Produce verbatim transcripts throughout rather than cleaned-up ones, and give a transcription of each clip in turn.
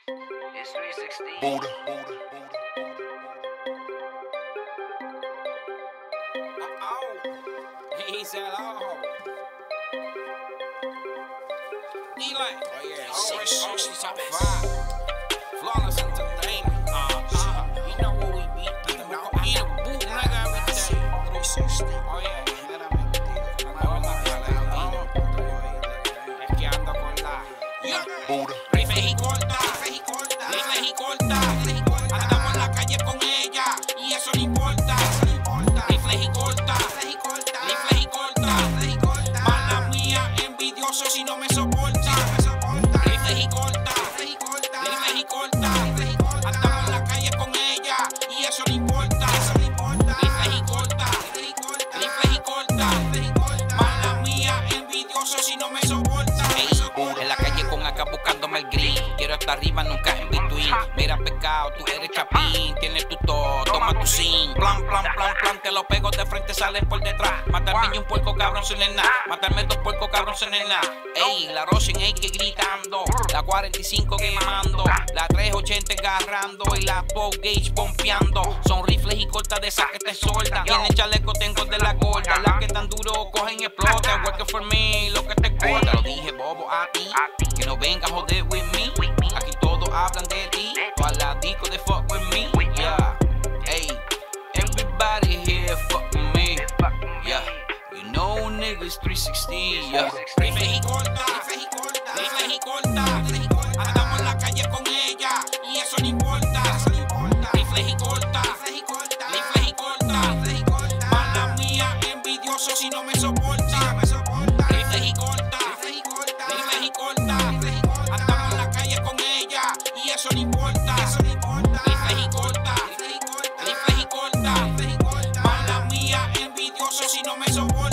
It's three sixteen. Buddha, Buddha, Buddha. Uh-oh. He said, oh. D-Lane. Oh, yeah. Always on top five. Flawless entertainment. Uh-uh. You know what we be. You know, we eat a bootleg every day. three sixty. Oh, yeah. Es que ando con la... Buddha. Rifle y corta. Rifle y corta. Andamos en la calle con ella. Y eso no importa. Rifle y corta. Rifle y corta. Mala mía, envidioso si no me soporta. Rifle y corta. Rifle y corta. Andamos en la calle con ella. Y eso no importa. Rifle y corta. Rifle y corta. Mala mía, envidioso si no me soporta. Ey, en la calle con acá buscándome el green. Quiero estar arriba, nunca en between. Mira pecado, tú eres chapín. Tienes tu todo, toma tu sim. Plan, plan, plan, plan, que los pegos de frente salen por detrás. Matarme y un puerco cabrón sin nada. Matarme dos puercos cabrón sin nada. Ey, la Rosin hay que gritando. La cuarenta y cinco quemando. La trescientos ochenta agarrando. Y la dos gauge pompeando. Son rifles y cortas de esas que te soldan. Tienen chaleco, tengo de la gorda. Las que tan duro cogen y explotan. Working for me, lo que te corta. Lo dije bobo a ti. Que no vengas a joder with me. Aquí todos hablan de ti. Todas las discos de fuck with me. Yeah. Hey, everybody here fuck with me. Yeah. You know niggas three sixteen. Yeah. Rifle y corta. Rifle y corta. Andamos en la calle con ella. Y eso no importa. Rifle y corta. Rifle y corta. Mala mía, envidioso si no me soporta. Rifle y corta. Rifle y corta. Andamos en la calle con ella. Y eso no importa. Rifle y corta. Rifle y corta. Mala mía, envidioso si no me soporta.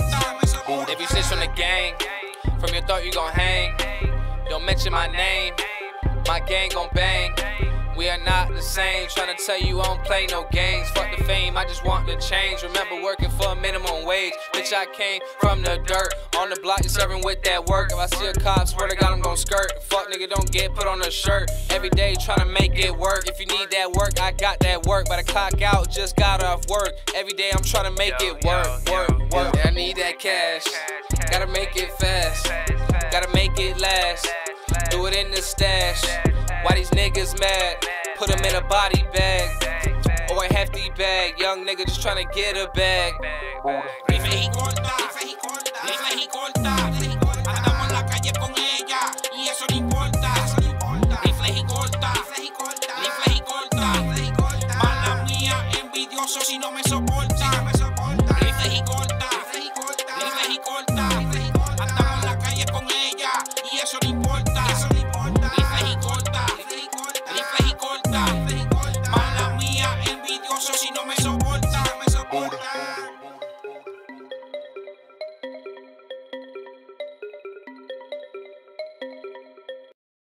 If you snitch on the gang, from your thought you gon' hang. Don't mention my name, my gang gon' bang. We are not the same, tryna tell you I don't play no games. Fuck the fame, I just want the change. Remember working for a minimum wage. Bitch, I came from the dirt. On the block, you serving with that work. If I see a cop, swear to God, I'm gon' skirt. Fuck nigga, don't get put on a shirt. Every day tryna make it work. If you need that work, I got that work. By the clock out, just got off work. Every day I'm tryna make it work, work, work. I need that cash, gotta make it fast. Gotta make it last, do it in the stash. Why these niggas mad? Put them in a body bag or a hefty bag. Young nigga just tryna get a bag. Rifle y corta. Rifle y corta.